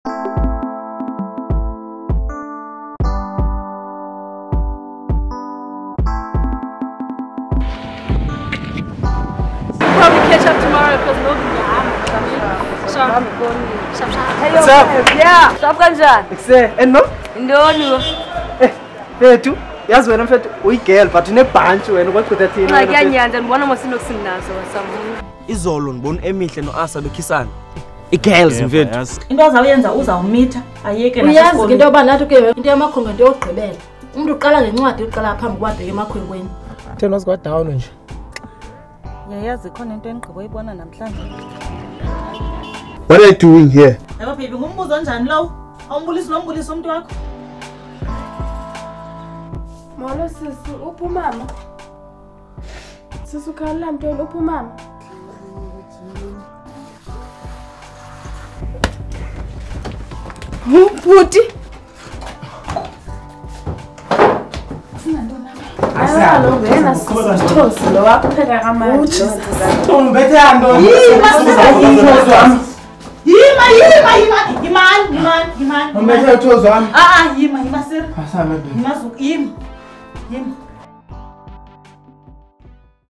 Probably catch up tomorrow because nobody What's up? Yeah, stop kanjani? And no? Ndolo. Fethu, yazi wena mfethu uyigirl but unebhantshi wena kwaqhutha thina. Xa kuyanyanza ndibona mosinokusinazo samuni. Izolo ndibona emihle noAsa bekhisana. I-girls mfethu. Into azawuyenza uzawumitha ayeke uyazi into yoba nathi ke into yamakhwenkwe into yokugqibela. Umuntu uqala ngencwadi uqala phambi kwabheka emakhwenkweni. Thena sikwa down nje. Yayazi khona into engigqibo uyibona namhlanje. What are you doing here? Yabo baby ngumbuzo njani lo? Awumbulisi nombulisi umuntu wakho? Molo sisi, uphi mama? Sisi ukhala ntoni uphi mama? Bhuti. Ayalo wena sithosi lo wakupheka kamanje. Umbethe ando. Yima. Umbethe uthozo wami. Yima sir. Asame. Yima.